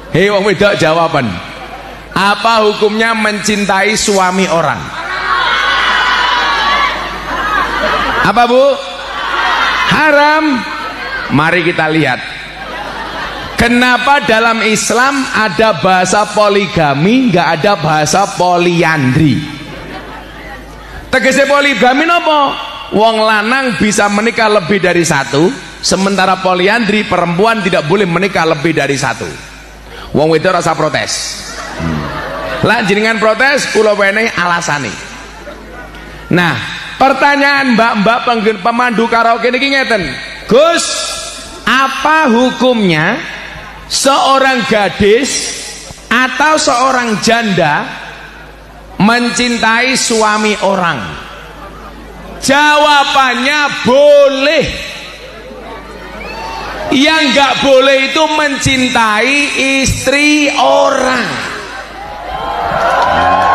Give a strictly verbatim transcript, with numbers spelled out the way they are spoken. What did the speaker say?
Hei wong wedok jawaban. Apa hukumnya mencintai suami orang? Apa Bu? Haram. Mari kita lihat. Kenapa dalam Islam ada bahasa poligami, nggak ada bahasa poliandri? Tegese poligami nopo? Wong lanang bisa menikah lebih dari satu, sementara poliandri perempuan tidak boleh menikah lebih dari satu. Wong wedok rasa protes. Hmm. Lah jenengan protes, kula wenehi alasane. Nah, pertanyaan mbak-mbak pemandu karaoke niki ngeten. Gus, apa hukumnya seorang gadis atau seorang janda mencintai suami orang? Jawabannya boleh. Yang nggak boleh itu mencintai istri orang.